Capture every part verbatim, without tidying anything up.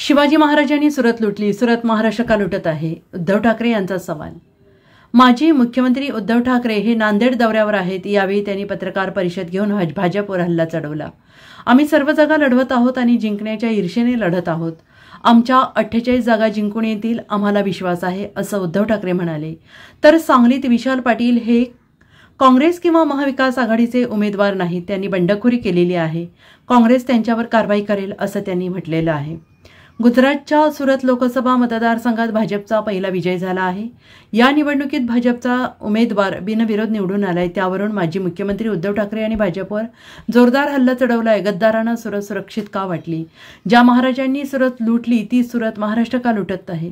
शिवाजी महाराजांनी सुरत लुटली, सुरत महाराष्ट्र का लुटत आहे? उद्धव ठाकरे यांचा सवाल। माजी मुख्यमंत्री उद्धव ठाकरे हे नांदेड दौऱ्यावर आहेत। यावेळी त्यांनी पत्रकार परिषद घेऊन भाजपवर हल्ला चढवला। आम्ही सर्व जागा लढवत आहोत आणि जिंकण्याच्या ईर्षेने लढत आहोत। आमच्या अठ्ठेचाळीस जागा जिंकून येतील, आम्हाला विश्वास आहे, असं उद्धव ठाकरे म्हणाले। तर सांगलीत विशाल पाटील हे काँग्रेस किंवा महाविकास आघाडीचे उमेदवार नाहीत, त्यांनी बंडखोरी केलेली आहे। काँग्रेस त्यांच्यावर कारवाई करेल असं त्यांनी म्हटलेलं आहे। गुजरातच्या सुरत लोकसभा मतदारसंघात भाजपचा पहिला विजय झाला आहे। या निवडणुकीत भाजपचा उमेदवार बिनविरोध निवडून आलाय। त्यावरून माजी मुख्यमंत्री उद्धव ठाकरे यांनी भाजपवर जोरदार हल्ला चढवलाय। गद्दारांना सुरत सुरक्षित का वाटली? ज्या महाराजांनी सुरत लुटली ती सुरत महाराष्ट्र का लुटत आहेत,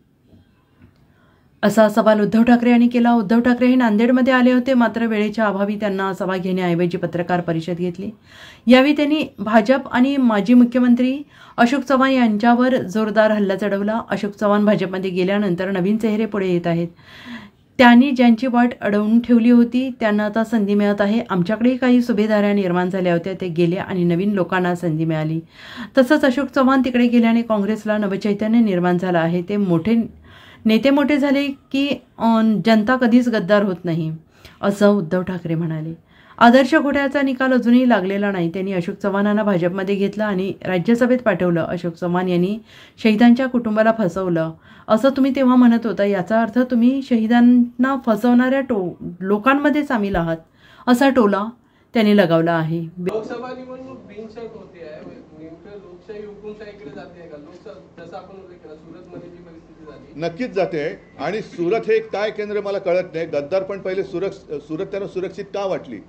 असा सवाल उद्धव ठाकरे यांनी केला। उद्धव ठाकरे हे नांदेडमध्ये आले होते, मात्र वेळेच्या अभावी त्यांना सभा घेण्याऐवजी पत्रकार परिषद घेतली। यावेळी त्यांनी भाजप आणि माजी मुख्यमंत्री अशोक चव्हाण यांच्यावर जोरदार हल्ला चढवला। अशोक चव्हाण भाजपमध्ये गेल्यानंतर नवीन चेहरे पुढे येत आहेत। त्यांनी ज्यांची वाट अडवून ठेवली होती त्यांना आता संधी मिळत आहे। आमच्याकडेही काही सुभेदाऱ्या निर्माण झाल्या होत्या, ते गेले आणि नवीन लोकांना संधी मिळाली। तसंच अशोक चव्हाण तिकडे गेल्याने काँग्रेसला नवचैतन्य निर्माण झालं आहे। ते मोठे नेते मोठे झाले की जनता कधीच गद्दार होत नाही, असं उद्धव ठाकरे म्हणाले। आदर्श घोटाळ्याचा निकाल अजूनही लागलेला नाही। त्यांनी अशोक चव्हाणांना भाजपमध्ये घेतलं आणि राज्यसभेत पाठवलं। अशोक चव्हाण यांनी शहीदांच्या कुटुंबाला फसवलं असं तुम्ही तेव्हा म्हणत होता। याचा अर्थ तुम्ही शहीदांना फसवणाऱ्या टो लोकांमध्ये सामील आहात, असा टोला त्यांनी लगावला आहे। लोकसभा निवडणूक बिनशर्त होते आहे, लोकशाही हुकुमशाहीकडे जाते का? लोकसभा जसं आपण उल्लेख केला सुरतमध्ये जी परिस्थिती झाली नक्कीच जाते। आणि सुरत हे काय केंद्र मला कळत नाही। गद्दार पण पहिले सुरक्ष सुरत त्यांना सुरक्षित का वाटली?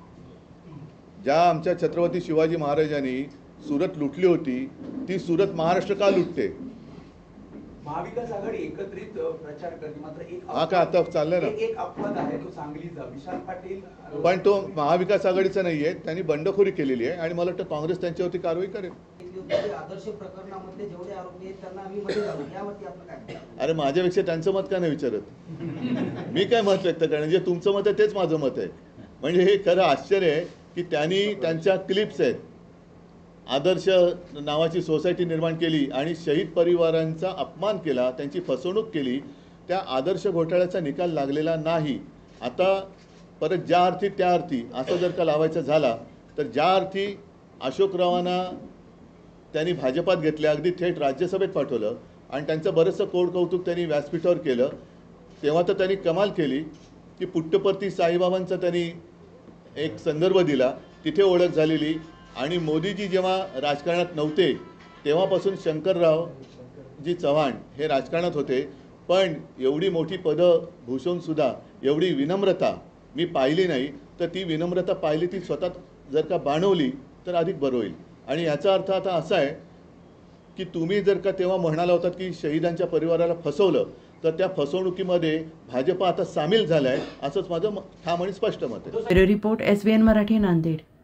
ज्या आमच्या छत्रपती शिवाजी महाराजांनी सुरत लुटली होती ती सुरत महाराष्ट्र का लुटते? महाविकास आघाडी एकत्रित प्रचार करते, मात्र एक हा का आता चाललंय ना, एक अपवाद आहे तो सांगलीचा विशाल पाटील, पण तो महाविकास आघाडीचा नाहीये। त्यांनी बंडखोरी केलेली आहे आणि मला वाटतं काँग्रेस त्यांच्यावरती कारवाई करेल। आदर्श प्रकरणामध्ये जेवढे आरोपी आहेत त्यांना आम्ही मध्ये घालू, यावरती आपलं काय? अरे माझ्यापेक्षा त्यांचं मत का नाही विचारत? मी काय मत व्यक्त करणार? जे तुमचं मत आहे तेच माझं मत आहे। म्हणजे हे खरं आश्चर्य आहे की त्यांनी त्यांच्या क्लिप्स आहेत, आदर्श नावाची सोसायटी निर्माण केली आणि शहीद परिवारांचा अपमान केला, त्यांची फसवणूक केली। त्या आदर्श घोटाळ्याचा निकाल लागलेला नाही। आता परत ज्या अर्थी त्या अर्थी असं जर का लावायचं झाला तर ज्या अर्थी अशोकरावांना त्यांनी भाजपात घेतले, अगदी थेट राज्यसभेत पाठवलं आणि त्यांचं बरंचसं कोड कौतुक त्यांनी व्यासपीठावर केलं, तेव्हा तर त्यांनी कमाल केली की पुट्टपर्ती साईबाबांचा त्यांनी एक संदर्भ दिला, तिथे ओळख झालेली। आणि मोदीजी जेव्हा राजकारणात नव्हते तेव्हापासून शंकरराव जी चव्हाण हे राजकारणात होते, पण एवढी मोठी पदं भूषवूनसुद्धा एवढी विनम्रता मी पाहिली नाही। तर ती विनम्रता पाहिली ती स्वतः जर का बाणवली तर अधिक बरं होईल। आणि याचा अर्थ आता असा आहे की तुम्ही जर का तेव्हा म्हणाला होतात की शहीदांच्या परिवाराला फसवलं, तर त्या फसवणुकीमध्ये भाजप आता सामील झालाय, असंच माझं ठाम आणि स्पष्ट मत आहे। Report S B N Marathi, Nanded.